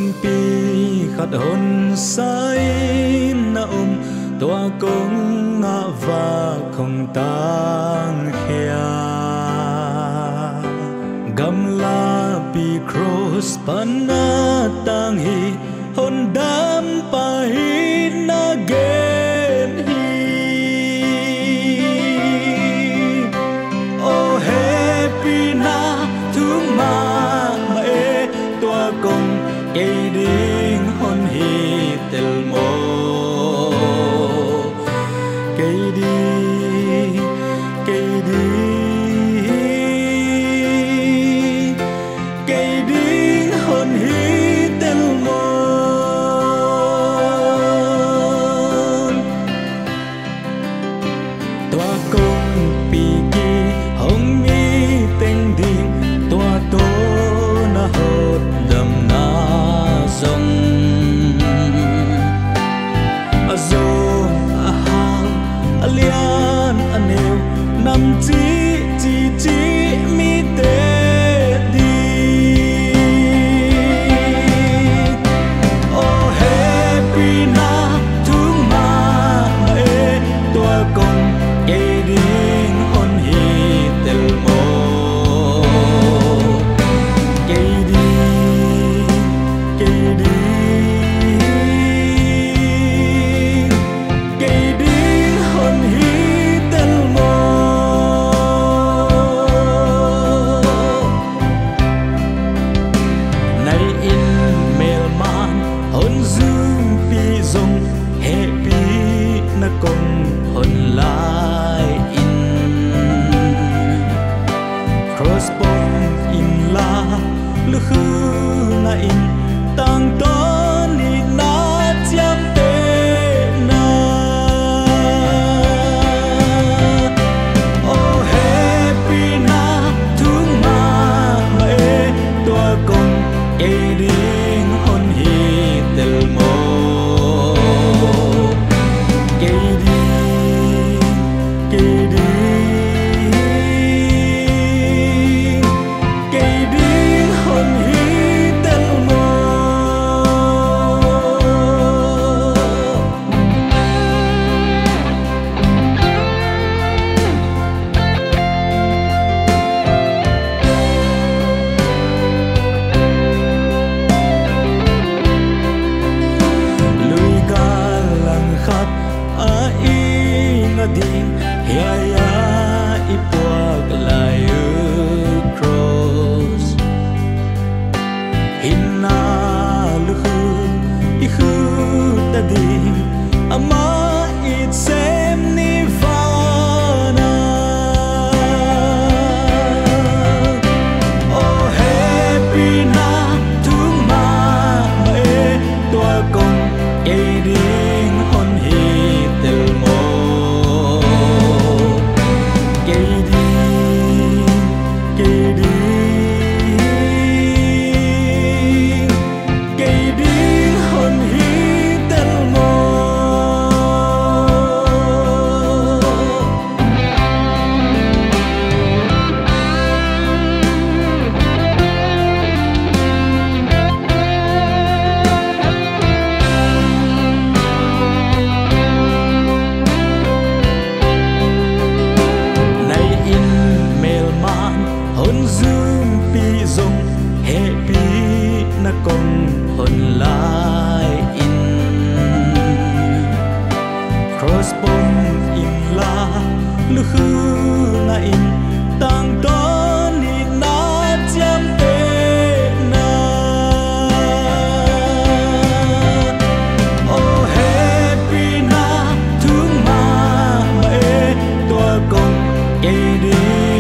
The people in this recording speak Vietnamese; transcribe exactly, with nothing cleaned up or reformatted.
pi khát hồn say na um tua công ngã và không tang hea gam la pi cross pana tang hi hồn đam pa hi na gen hi oh happy na thu ma mẹ tua công cây đinh hồn hi tel mo cây đi cây đi cây đi hồn hi tel mo tua công pi ki hong mi tên đinh tua tô na hốt đầm na dòng azo ahal alian aneu nam chi chi chi mi te di oh happy na thu ma e tua công cây đinh hồn hi tel mo cây đi cây đi cây đi hồn hi tel mo nay in mel man hồn zoom pi zong happy na công hồn lại in cross bond in la lu khu na in tang to ni na cham te na oh happy na thu ma mẹ tua công cây đinh hồn hi tel mo cây đi cây đi cây đi hồn hi tel mo lui ga lang khat a i na ding hia ya i puak lai cross hinna lu khu i khu ta ding ama it sem nirvana oh happy na thu ma mẹ tua công cây đinh hồn hi tel mo cây đi cây đi cây đi hồn hi tel mo nay in mel man hồn zoom pi zong happy na công hồn lại in cross bond in la lu khu na in tang to ni na cham te na oh happy na thu ma mẹ tua công cây đi